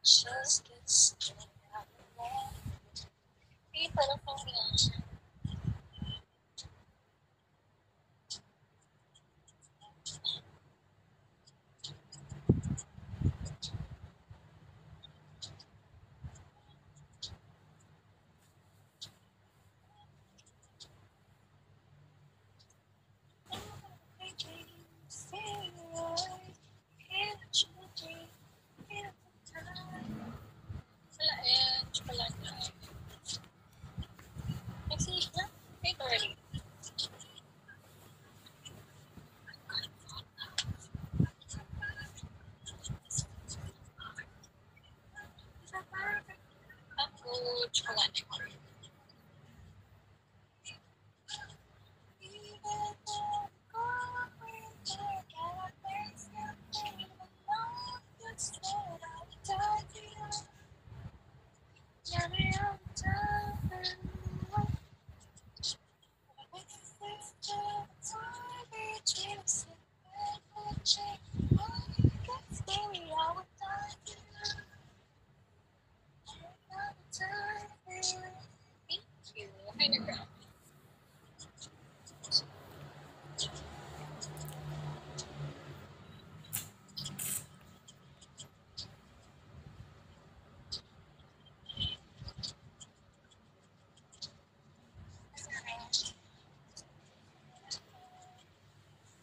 Just get straight out of there. Iba na pang yan. Wala eh, chocolate. Nag-sleep na? 8 already. Ako, chocolate.